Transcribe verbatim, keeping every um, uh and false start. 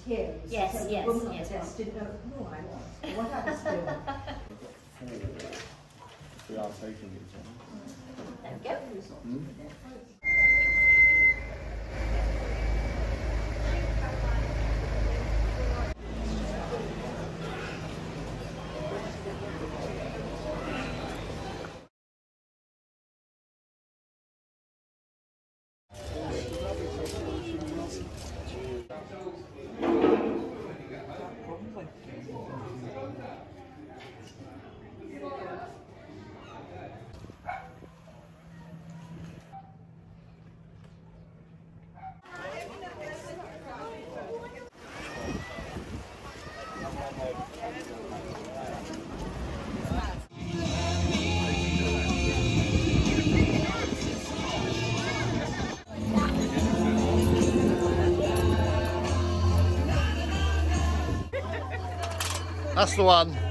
here. Yes, so yes, the woman on yes, the desk didn't know who I was. What I was doing. We are taking it, John. There we go. Hmm? That's the one.